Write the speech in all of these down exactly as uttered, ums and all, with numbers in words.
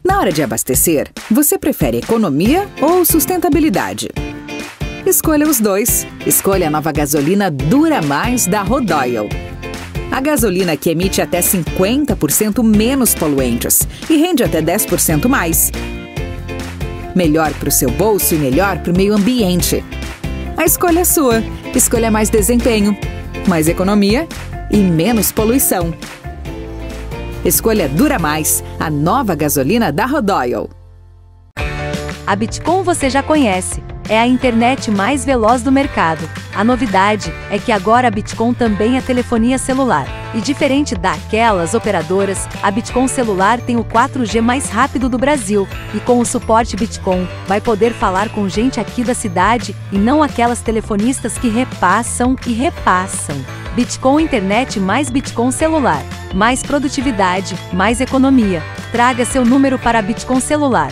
Na hora de abastecer, você prefere economia ou sustentabilidade? Escolha os dois. Escolha a nova gasolina Dura Mais da Rodoil. A gasolina que emite até cinquenta por cento menos poluentes e rende até dez por cento mais. Melhor para o seu bolso e melhor para o meio ambiente. A escolha é sua. Escolha mais desempenho, mais economia e menos poluição. Escolha Dura Mais, a nova gasolina da Rodoil. A Bitcom você já conhece. É a internet mais veloz do mercado. A novidade é que agora a Bitcom também é telefonia celular. E diferente daquelas operadoras, a Bitcom celular tem o quatro G mais rápido do Brasil. E com o suporte Bitcom, vai poder falar com gente aqui da cidade e não aquelas telefonistas que repassam e repassam. Bitcom internet mais Bitcom celular. Mais produtividade, mais economia. Traga seu número para a Bitcom celular.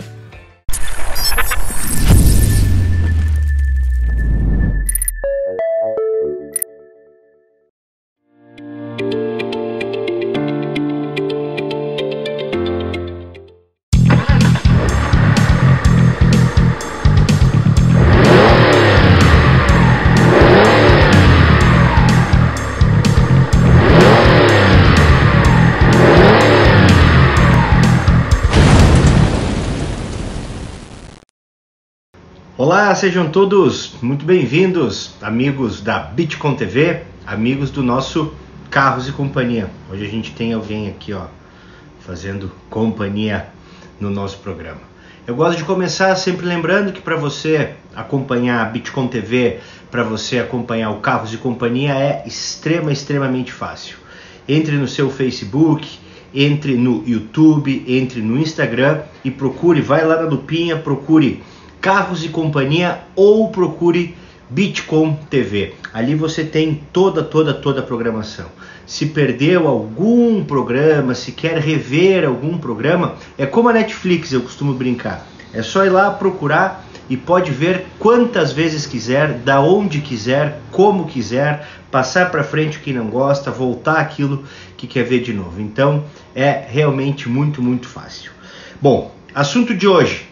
Olá, sejam todos muito bem-vindos, amigos da Bitcom T V, amigos do nosso Carros e Companhia. Hoje a gente tem alguém aqui, ó, fazendo companhia no nosso programa. Eu gosto de começar sempre lembrando que para você acompanhar a Bitcom T V, para você acompanhar o Carros e Companhia é extrema, extremamente fácil. Entre no seu Facebook, entre no YouTube, entre no Instagram e procure, vai lá na lupinha, procure Carros e Companhia ou procure Bitcom T V. Ali você tem toda, toda, toda a programação. Se perdeu algum programa, se quer rever algum programa, é como a Netflix, eu costumo brincar. É só ir lá procurar e pode ver quantas vezes quiser, da onde quiser, como quiser, passar para frente o que não gosta, voltar aquilo que quer ver de novo. Então é realmente muito, muito fácil. Bom, assunto de hoje.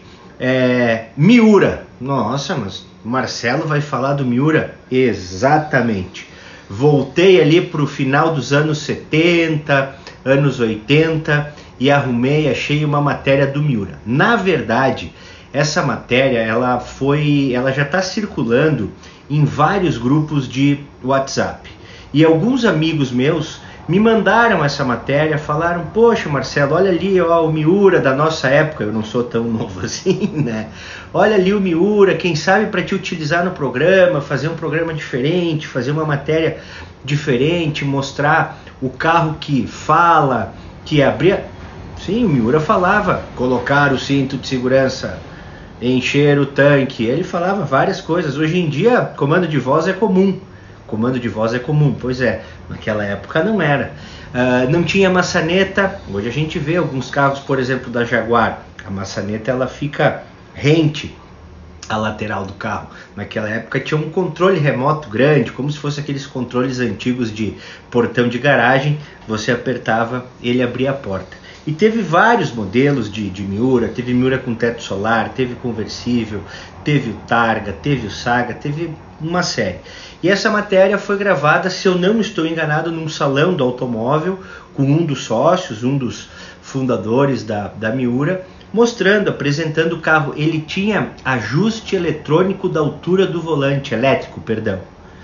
É, Miura. Nossa, mas o Marcelo vai falar do Miura? Exatamente. Voltei ali para o final dos anos setenta, anos oitenta e arrumei, achei uma matéria do Miura. Na verdade, essa matéria ela foi, ela já está circulando em vários grupos de WhatsApp. E alguns amigos meus me mandaram essa matéria, falaram, poxa Marcelo, olha ali ó, o Miura da nossa época, eu não sou tão novo assim, né? Olha ali o Miura, quem sabe para te utilizar no programa, fazer um programa diferente, fazer uma matéria diferente, mostrar o carro que fala, que abria... Sim, o Miura falava, colocar o cinto de segurança, encher o tanque, ele falava várias coisas. Hoje em dia, comando de voz é comum. Comando de voz é comum, pois é, naquela época não era. Uh, não tinha maçaneta, hoje a gente vê alguns carros, por exemplo, da Jaguar, a maçaneta ela fica rente à lateral do carro. Naquela época tinha um controle remoto grande, como se fosse aqueles controles antigos de portão de garagem, você apertava, ele abria a porta. E teve vários modelos de, de Miura, teve Miura com teto solar, teve conversível, teve o Targa, teve o Saga, teve uma série. E essa matéria foi gravada, se eu não estou enganado, num salão do automóvel, com um dos sócios, um dos fundadores da, da Miura, mostrando, apresentando o carro. Ele tinha ajuste eletrônico da altura do volante, elétrico, perdão.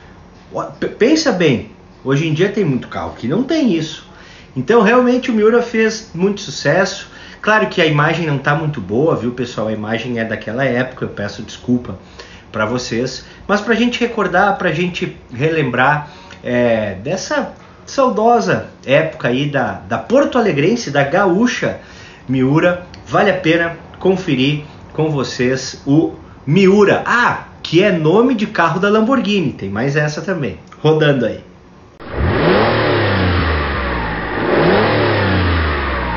Pensa bem, hoje em dia tem muito carro que não tem isso. Então realmente o Miura fez muito sucesso. Claro que a imagem não está muito boa, viu pessoal? A imagem é daquela época, eu peço desculpa para vocês. Mas para a gente recordar, para a gente relembrar é, dessa saudosa época aí da, da Porto Alegrense, da gaúcha Miura, vale a pena conferir com vocês o Miura. Ah, que é nome de carro da Lamborghini, tem mais essa também, rodando aí.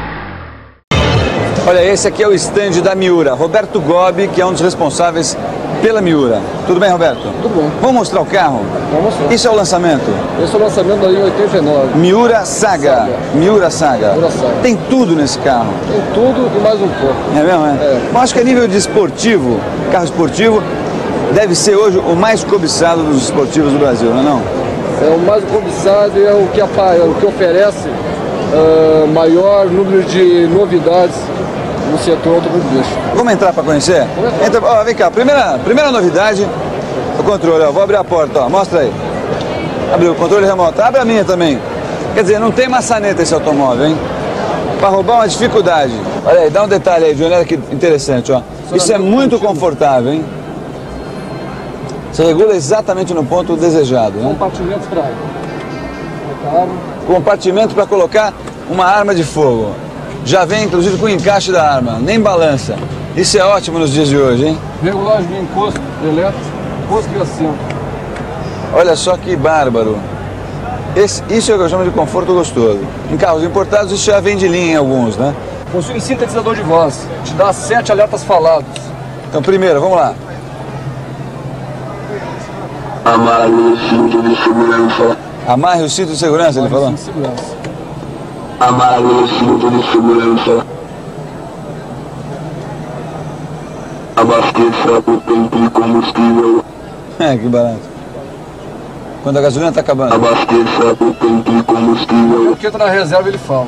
Olha, esse aqui é o stand da Miura. Roberto Gobi, que é um dos responsáveis pela Miura. Tudo bem, Roberto? Tudo bom. Vamos mostrar o carro? Vamos mostrar. Isso é o lançamento? Esse é o lançamento da linha oitenta e nove. Miura Saga. Saga. Miura Saga. Miura Saga. Tem tudo nesse carro. Tem tudo e mais um pouco. É mesmo, é? É. Eu acho que a nível de esportivo, carro esportivo, deve ser hoje o mais cobiçado dos esportivos do Brasil, não é não? É o mais cobiçado e é o que, apa- é o que oferece uh, maior número de novidades no setor automobilístico. Vamos entrar para conhecer? Vamos entrar. Entra, ó, vem cá, primeira, primeira novidade, o controle, ó, vou abrir a porta, ó, mostra aí. Abriu o controle remoto, abre a minha também. Quer dizer, não tem maçaneta esse automóvel, hein? Para roubar uma dificuldade. Olha aí, dá um detalhe aí, Júnior, olha que interessante, ó. Isso é muito confortável, hein? Você regula exatamente no ponto desejado, né? Compartimentos para arma. Compartimento para colocar uma arma de fogo. Já vem, inclusive, com o encaixe da arma, nem balança. Isso é ótimo nos dias de hoje, hein? Regulagem de encosto elétrico, encosto e assento. Olha só que bárbaro. Esse, isso é o que eu chamo de conforto gostoso. Em carros importados isso já vem de linha em alguns, né? Possui sintetizador de voz, te dá sete alertas falados. Então, primeiro, vamos lá. Amarre o cinto de segurança. Amarre o cinto de segurança, ele falou? Cinto de segurança. Amarre o cinto de segurança. Abasteça o tanque de combustível. É, que barato. Quando a gasolina está acabando. Abasteça o tanque de combustível. Porque entra na reserva ele fala.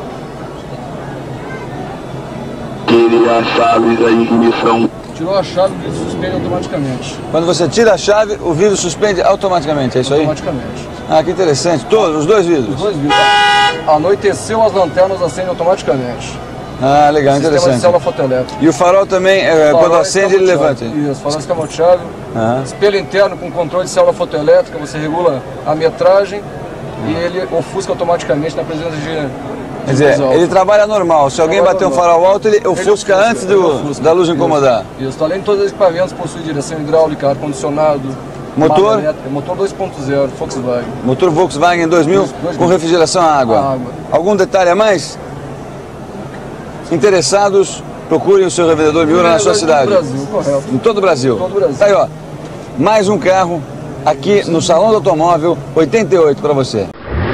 Tire a chave da ignição. Tirou a chave e suspende automaticamente. Quando você tira a chave, o vidro suspende automaticamente, é isso aí? Automaticamente. Ah, que interessante. Todos, os dois vidros? Os dois vidros. Anoiteceu, as lanternas acendem automaticamente. Ah, legal, Sistema de interessante. célula fotoelétrica. E o farol também, é, Farol quando acende, ele levanta? Isso, farol escamoteável. Ah. Espelho interno com controle de célula fotoelétrica, você regula a metragem e ele ofusca automaticamente na presença de... Quer dizer, ele trabalha normal. Se alguém Trabalha bater um normal. farol alto, ele ofusca Ele antes ele do, ofusca. da luz incomodar. Isso, isso. Além de todos os equipamentos, possui direção hidráulica, ar-condicionado, Motor? barra elétrica, motor dois ponto zero, Volkswagen. Motor Volkswagen dois mil Dois- dois com mil. refrigeração a água. A água. Algum detalhe a mais? Interessados, procurem o seu revendedor Miura na sua cidade. Em todo o Brasil, correto. Em todo o Brasil. Em todo o Brasil. Tá aí, ó. Mais um carro aqui no Salão do Automóvel oitenta e oito para você.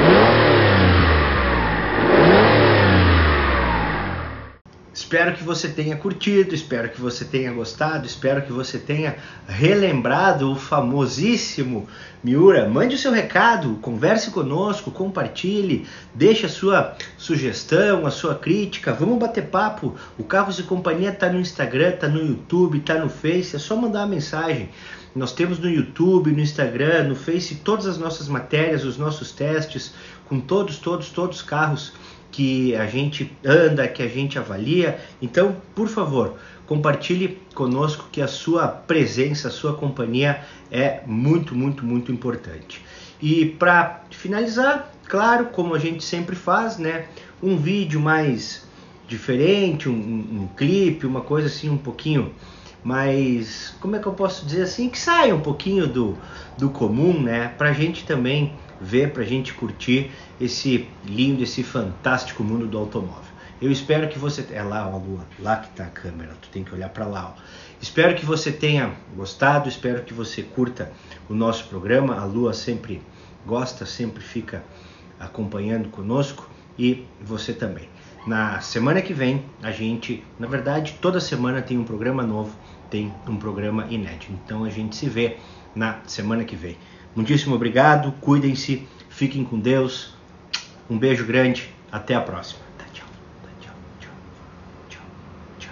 Espero que você tenha curtido, espero que você tenha gostado, espero que você tenha relembrado o famosíssimo Miura. Mande o seu recado, converse conosco, compartilhe, deixe a sua sugestão, a sua crítica, vamos bater papo. O Carros e Companhia está no Instagram, está no YouTube, está no Face, é só mandar uma mensagem. Nós temos no YouTube, no Instagram, no Face, todas as nossas matérias, os nossos testes, com todos, todos, todos os carros que a gente anda, que a gente avalia. Então, por favor, compartilhe conosco que a sua presença, a sua companhia é muito, muito, muito importante. E para finalizar, claro, como a gente sempre faz, né, um vídeo mais diferente, um, um, um clipe, uma coisa assim um pouquinho mais, como é que eu posso dizer assim, que saia um pouquinho do, do comum, né, pra gente também ver, pra gente curtir esse lindo, esse fantástico mundo do automóvel. Eu espero que você... É lá, ó, Lua, lá que tá a câmera, tu tem que olhar para lá, ó. Espero que você tenha gostado, espero que você curta o nosso programa. A Lua sempre gosta, sempre fica acompanhando conosco e você também. Na semana que vem, a gente, na verdade, toda semana tem um programa novo, tem um programa inédito. Então a gente se vê na semana que vem. Muitíssimo obrigado, cuidem-se, fiquem com Deus, um beijo grande, até a próxima. Tchau, tchau, tchau, tchau,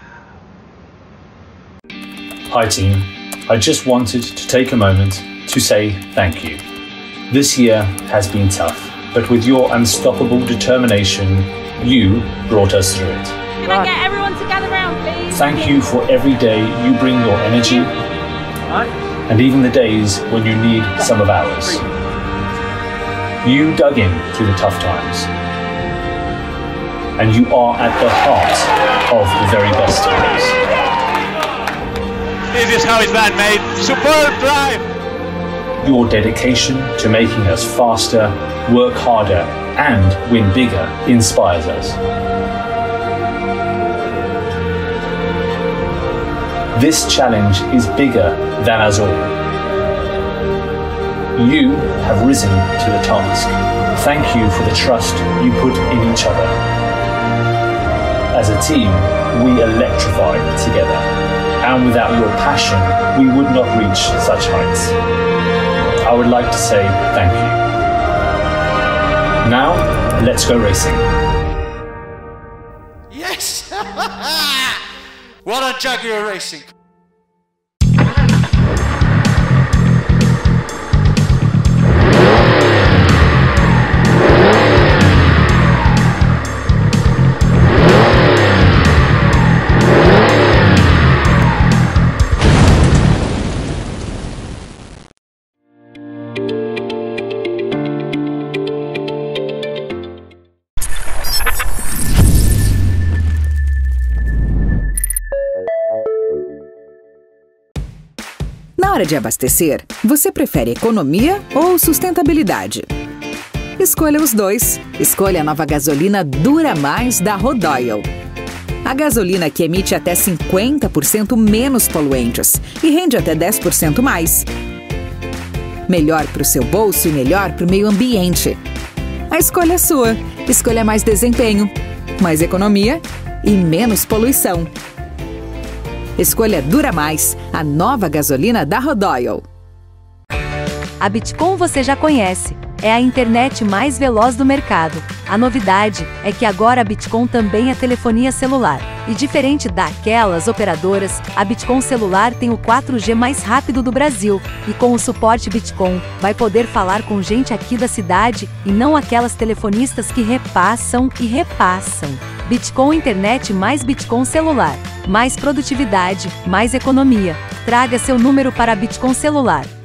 tchau. Hi team, I just wanted to take a moment to say thank you. This year has been tough, but with your unstoppable determination, you brought us through it. Can I get everyone to gather round, please? Thank you for every day you bring your energy, and even the days when you need some of ours. You dug in through the tough times, and you are at the heart of the very best times. This is how it's been made. Superb drive! Your dedication to making us faster, work harder, and win bigger inspires us. This challenge is bigger than us all. You have risen to the task. Thank you for the trust you put in each other. As a team, we electrify together, and without your passion, we would not reach such heights. I would like to say thank you. Now, let's go racing. Yes! What a Jaguar Racing! Na hora de abastecer, você prefere economia ou sustentabilidade? Escolha os dois. Escolha a nova gasolina Dura Mais da Rodoyle. A gasolina que emite até cinquenta por cento menos poluentes e rende até dez por cento mais. Melhor para o seu bolso e melhor para o meio ambiente. A escolha é sua. Escolha mais desempenho, mais economia e menos poluição. Escolha Dura Mais, a nova gasolina da Rodoyle. A Bitcom você já conhece. É a internet mais veloz do mercado. A novidade é que agora a Bitcom também é telefonia celular. E diferente daquelas operadoras, a Bitcom celular tem o quatro G mais rápido do Brasil. E com o suporte Bitcom, vai poder falar com gente aqui da cidade e não aquelas telefonistas que repassam e repassam. Bitcom internet mais Bitcom celular. Mais produtividade, mais economia. Traga seu número para a Bitcom celular.